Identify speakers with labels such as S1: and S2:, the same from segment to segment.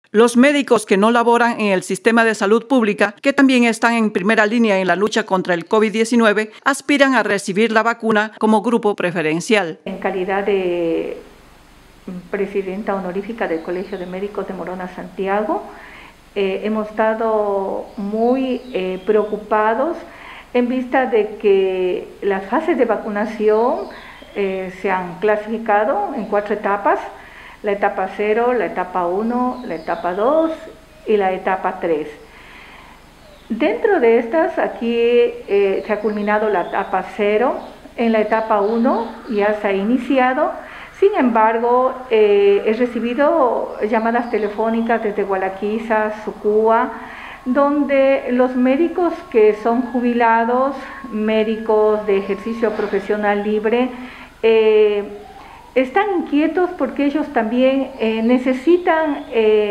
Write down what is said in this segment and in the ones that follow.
S1: Los médicos que no laboran en el sistema de salud pública, que también están en primera línea en la lucha contra el COVID-19, aspiran a recibir la vacuna como grupo preferencial.
S2: En calidad de presidenta honorífica del Colegio de Médicos de Morona Santiago, hemos estado muy preocupados en vista de que las fases de vacunación se han clasificado en 4 etapas: la etapa 0, la etapa 1, la etapa 2 y la etapa 3. Dentro de estas, aquí se ha culminado la etapa 0, en la etapa 1 ya se ha iniciado. Sin embargo, he recibido llamadas telefónicas desde Gualaquiza, Sucúa, donde los médicos que son jubilados, médicos de ejercicio profesional libre, están inquietos porque ellos también necesitan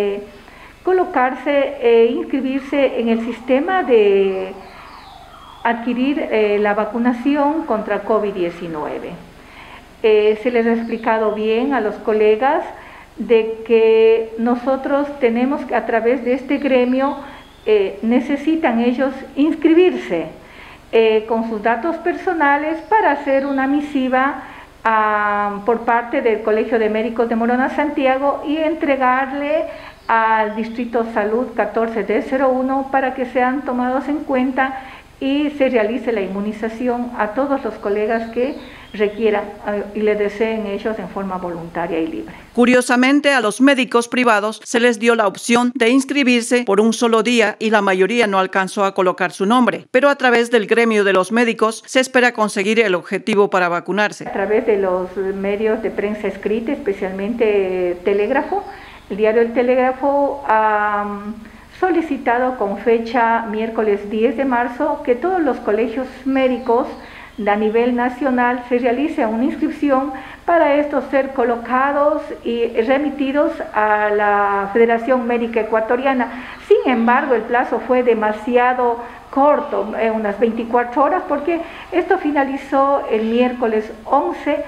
S2: colocarse inscribirse en el sistema de adquirir la vacunación contra COVID-19. Se les ha explicado bien a los colegas de que nosotros tenemos que, a través de este gremio, necesitan ellos inscribirse con sus datos personales para hacer una misiva por parte del Colegio de Médicos de Morona Santiago y entregarle al Distrito Salud 14D01 para que sean tomados en cuenta y se realice la inmunización a todos los colegas que requieran y le deseen ellos en forma voluntaria y libre.
S1: Curiosamente, a los médicos privados se les dio la opción de inscribirse por un solo día y la mayoría no alcanzó a colocar su nombre, pero a través del gremio de los médicos se espera conseguir el objetivo para vacunarse.
S2: A través de los medios de prensa escrita, especialmente Telégrafo, el diario El Telégrafo ha solicitado con fecha miércoles 10 de marzo que todos los colegios médicos a nivel nacional se realice una inscripción para estos ser colocados y remitidos a la Federación Médica Ecuatoriana. Sin embargo, el plazo fue demasiado corto, unas 24 horas, porque esto finalizó el miércoles 11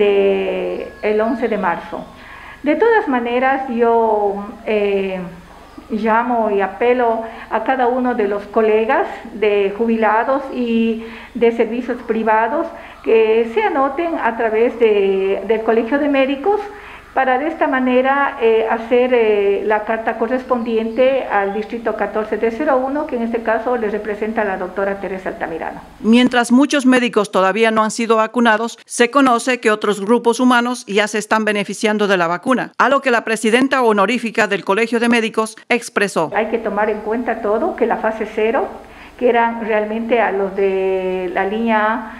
S2: de marzo. De todas maneras, yo llamo y apelo a cada uno de los colegas de jubilados y de servicios privados que se anoten a través del Colegio de Médicos para de esta manera hacer la carta correspondiente al Distrito 14D01, que en este caso le representa a la doctora Teresa Altamirano.
S1: Mientras muchos médicos todavía no han sido vacunados, se conoce que otros grupos humanos ya se están beneficiando de la vacuna, a lo que la presidenta honorífica del Colegio de Médicos expresó.
S2: Hay que tomar en cuenta todo, que la fase 0, que eran realmente a los de la línea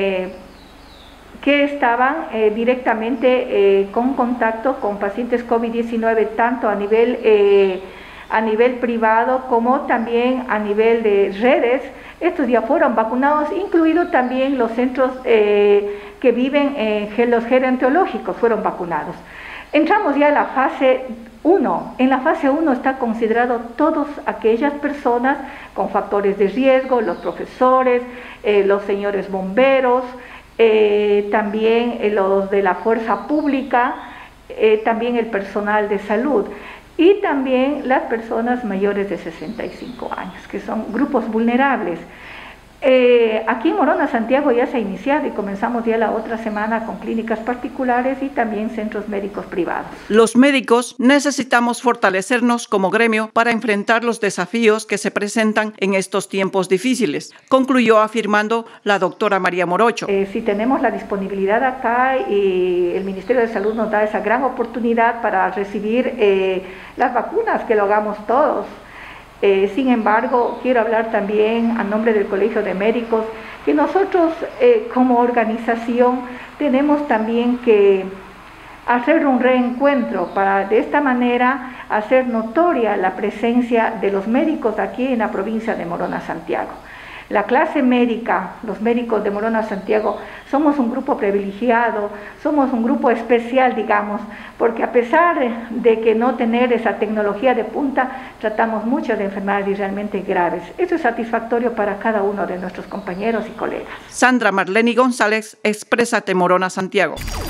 S2: que estaban directamente con contacto con pacientes COVID-19, tanto a nivel privado como también a nivel de redes. Estos ya fueron vacunados, incluido también los centros que viven en los gerontológicos fueron vacunados. Entramos ya a la fase 1. En la fase 1 está considerado todas aquellas personas con factores de riesgo, los profesores, los señores bomberos, también los de la fuerza pública, también el personal de salud y también las personas mayores de 65 años, que son grupos vulnerables. Aquí en Morona Santiago ya se ha iniciado y comenzamos ya la otra semana con clínicas particulares y también centros médicos privados.
S1: Los médicos necesitamos fortalecernos como gremio para enfrentar los desafíos que se presentan en estos tiempos difíciles, concluyó afirmando la doctora María Morocho.
S2: Si tenemos la disponibilidad acá y el Ministerio de Salud nos da esa gran oportunidad para recibir las vacunas, que lo hagamos todos. Sin embargo, quiero hablar también a nombre del Colegio de Médicos, que nosotros como organización tenemos también que hacer un reencuentro para de esta manera hacer notoria la presencia de los médicos aquí en la provincia de Morona Santiago. La clase médica, los médicos de Morona Santiago, somos un grupo privilegiado, somos un grupo especial, digamos, porque a pesar de que no tener esa tecnología de punta, tratamos muchas de enfermedades realmente graves. Eso es satisfactorio para cada uno de nuestros compañeros y colegas.
S1: Sandra Marleni González, Exprésate Morona Santiago.